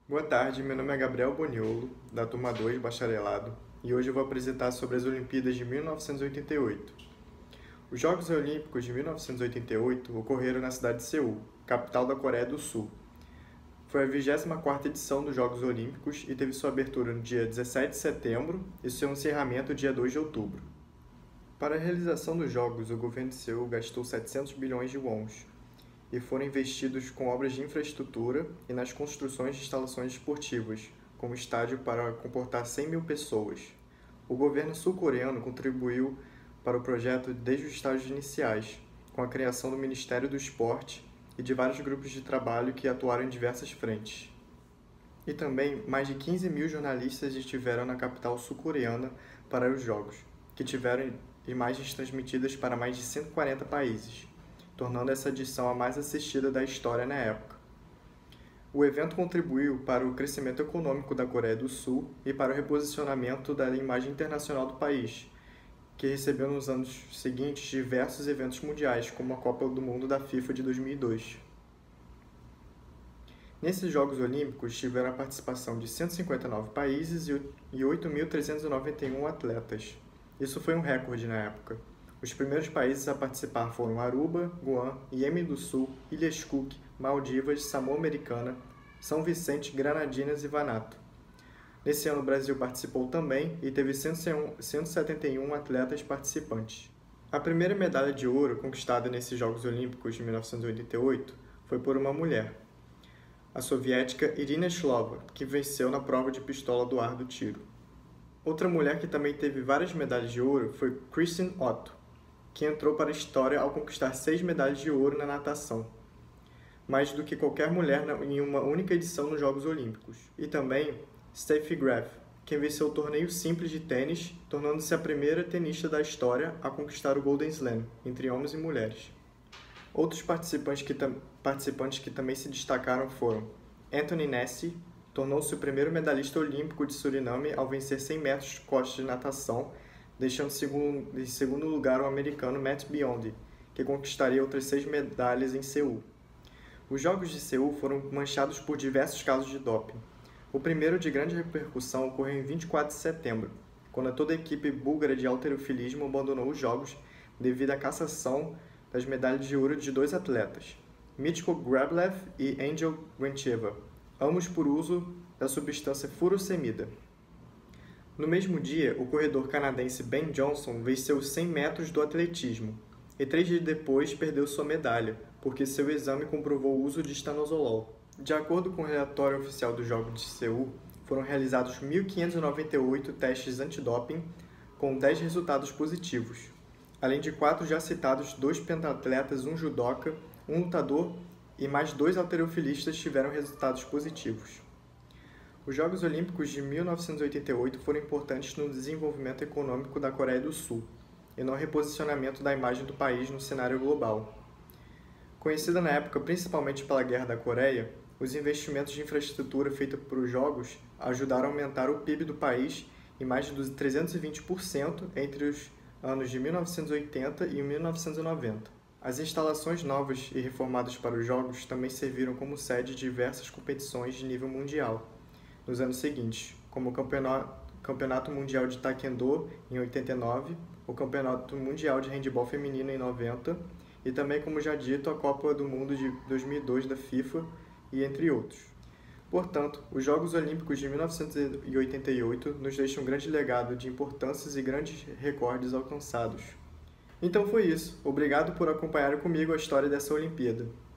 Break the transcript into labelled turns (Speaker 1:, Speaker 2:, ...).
Speaker 1: Boa tarde, meu nome é Gabriel Boniolo, da turma 2, bacharelado, e hoje eu vou apresentar sobre as Olimpíadas de 1988. Os Jogos Olímpicos de 1988 ocorreram na cidade de Seul, capital da Coreia do Sul. Foi a 24ª edição dos Jogos Olímpicos e teve sua abertura no dia 17 de setembro e seu encerramento no dia 2 de outubro. Para a realização dos Jogos, o governo de Seul gastou 700 bilhões de wons, e foram investidos com obras de infraestrutura e nas construções de instalações esportivas, como estádio para comportar 100 mil pessoas. O governo sul-coreano contribuiu para o projeto desde os estágios iniciais, com a criação do Ministério do Esporte e de vários grupos de trabalho que atuaram em diversas frentes. E também, mais de 15 mil jornalistas estiveram na capital sul-coreana para os Jogos, que tiveram imagens transmitidas para mais de 140 países, tornando essa edição a mais assistida da história na época. O evento contribuiu para o crescimento econômico da Coreia do Sul e para o reposicionamento da imagem internacional do país, que recebeu nos anos seguintes diversos eventos mundiais, como a Copa do Mundo da FIFA de 2002. Nesses Jogos Olímpicos tiveram a participação de 159 países e 8.391 atletas. Isso foi um recorde na época. Os primeiros países a participar foram Aruba, Guam, Iêmen do Sul, Ilhas Cook, Maldivas, Samoa Americana, São Vicente, Granadinas e Vanuatu. Nesse ano o Brasil participou também e teve 171 atletas participantes. A primeira medalha de ouro conquistada nesses Jogos Olímpicos de 1988 foi por uma mulher, a soviética Irina Shlova, que venceu na prova de pistola do ar do tiro. Outra mulher que também teve várias medalhas de ouro foi Kristin Otto, que entrou para a história ao conquistar 6 medalhas de ouro na natação, mais do que qualquer mulher em uma única edição nos Jogos Olímpicos. E também Steffi Graf, quem venceu o torneio simples de tênis, tornando-se a primeira tenista da história a conquistar o Golden Slam, entre homens e mulheres. Outros participantes que também se destacaram foram Anthony Nessie, tornou-se o primeiro medalhista olímpico de Suriname ao vencer 100 metros de costas de natação, deixando em segundo lugar o americano Matt Biondi, que conquistaria outras 6 medalhas em Seul. Os Jogos de Seul foram manchados por diversos casos de doping. O primeiro de grande repercussão ocorreu em 24 de setembro, quando toda a equipe búlgara de halterofilismo abandonou os Jogos devido à cassação das medalhas de ouro de 2 atletas, Mitko Grablev e Angel Grancheva, ambos por uso da substância furosemida. No mesmo dia, o corredor canadense Ben Johnson venceu os 100 metros do atletismo, e 3 dias depois perdeu sua medalha, porque seu exame comprovou o uso de estanozolol. De acordo com o relatório oficial dos Jogos de Seul, foram realizados 1.598 testes antidoping, com 10 resultados positivos, além de 4 já citados 2 pentatletas, 1 judoca, 1 lutador e mais 2 halterofilistas tiveram resultados positivos. Os Jogos Olímpicos de 1988 foram importantes no desenvolvimento econômico da Coreia do Sul e no reposicionamento da imagem do país no cenário global. Conhecida na época principalmente pela Guerra da Coreia, os investimentos de infraestrutura feitos para os Jogos ajudaram a aumentar o PIB do país em mais de 320% entre os anos de 1980 e 1990. As instalações novas e reformadas para os Jogos também serviram como sede de diversas competições de nível mundial nos anos seguintes, como o Campeonato Mundial de Taekwondo em 89, o Campeonato Mundial de Handebol Feminino em 90 e também, como já dito, a Copa do Mundo de 2002 da FIFA e entre outros. Portanto, os Jogos Olímpicos de 1988 nos deixam um grande legado de importâncias e grandes recordes alcançados. Então foi isso. Obrigado por acompanhar comigo a história dessa Olimpíada.